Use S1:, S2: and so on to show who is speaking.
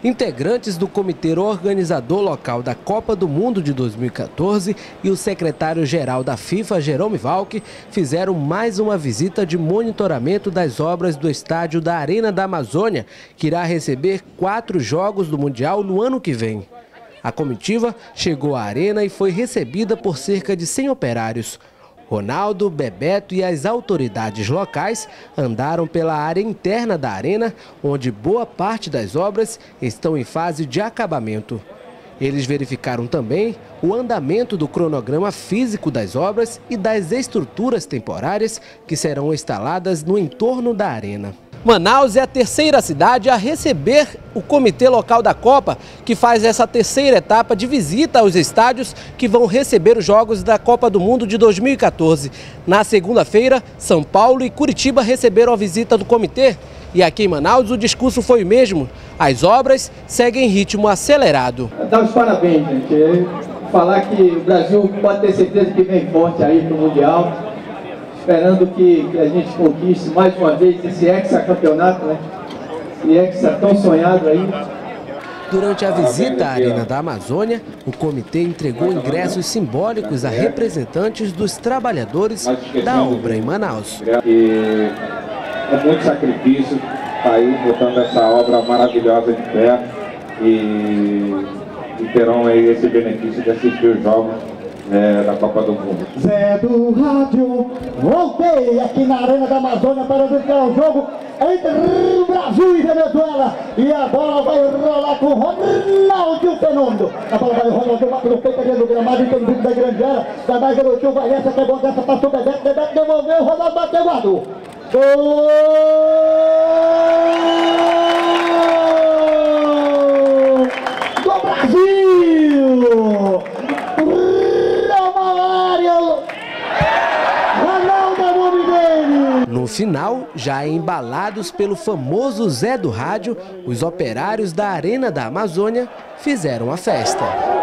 S1: Integrantes do comitê organizador local da Copa do Mundo de 2014 e o secretário-geral da FIFA, Jerome Valcke, fizeram mais uma visita de monitoramento das obras do estádio da Arena da Amazônia, que irá receber 4 jogos do Mundial no ano que vem. A comitiva chegou à arena e foi recebida por cerca de 100 operários. Ronaldo, Bebeto e as autoridades locais andaram pela área interna da arena, onde boa parte das obras estão em fase de acabamento. Eles verificaram também o andamento do cronograma físico das obras e das estruturas temporárias que serão instaladas no entorno da arena. Manaus é a terceira cidade a receber o comitê local da Copa, que faz essa terceira etapa de visita aos estádios que vão receber os jogos da Copa do Mundo de 2014. Na segunda-feira, São Paulo e Curitiba receberam a visita do comitê. E aqui em Manaus o discurso foi o mesmo. As obras seguem em ritmo acelerado.
S2: Dá os parabéns, gente. Falar que o Brasil pode ter certeza que vem forte aí para o Mundial. Esperando que a gente conquiste mais uma vez esse hexacampeonato, né? Esse hexa tão sonhado aí.
S1: Durante a visita à Arena da Amazônia, o comitê entregou ingressos simbólicos a representantes dos trabalhadores da obra em Manaus.
S3: E com muito sacrifício, está aí botando essa obra maravilhosa de pé e terão aí esse benefício de assistir os jogos da Copa do Mundo.
S4: Zé do Rádio, voltei aqui na Arena da Amazônia para ver o jogo entre Brasil e Venezuela. E a bola vai rolar com Ronaldo Fenômeno. A bola vai rolar, o bate no peito ali no gramado, então no da grande área. Vai mais garotinho, vai essa, que é bom dessa, passou o Bebeto, devolveu, Ronaldo bateu, guardou. Gol do Brasil!
S1: No final, já embalados pelo famoso Zé do Rádio, os operários da Arena da Amazônia fizeram a festa.